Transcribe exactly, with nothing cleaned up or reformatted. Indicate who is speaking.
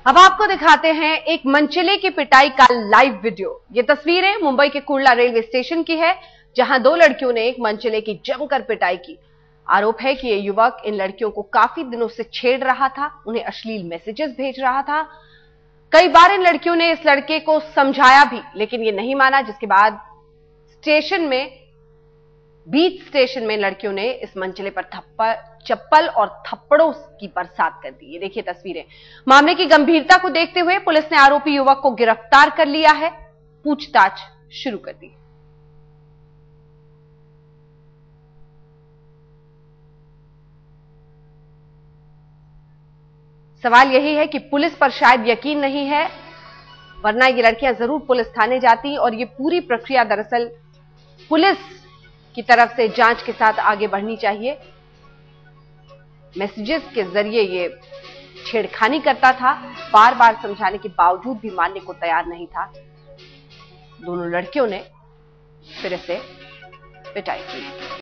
Speaker 1: अब आपको दिखाते हैं एक मनचले की पिटाई का लाइव वीडियो। ये तस्वीरें मुंबई के कुर्ला रेलवे स्टेशन की है, जहां दो लड़कियों ने एक मनचले की जमकर पिटाई की। आरोप है कि ये युवक इन लड़कियों को काफी दिनों से छेड़ रहा था, उन्हें अश्लील मैसेजेस भेज रहा था। कई बार इन लड़कियों ने इस लड़के को समझाया भी, लेकिन ये नहीं माना, जिसके बाद स्टेशन में बीच स्टेशन में लड़कियों ने इस मंचले पर थप्पड़ चप्पल और थप्पड़ों की बरसात कर दी। ये देखिए तस्वीरें। मामले की गंभीरता को देखते हुए पुलिस ने आरोपी युवक को गिरफ्तार कर लिया है, पूछताछ शुरू कर दी। सवाल यही है कि पुलिस पर शायद यकीन नहीं है, वरना ये लड़कियां जरूर पुलिस थाने जाती। और ये पूरी प्रक्रिया दरअसल पुलिस की तरफ से जांच के साथ आगे बढ़नी चाहिए। मैसेजेस के जरिए ये छेड़खानी करता था, बार बार समझाने के बावजूद भी मानने को तैयार नहीं था। दोनों लड़कियों ने फिर इसे पिटाई की।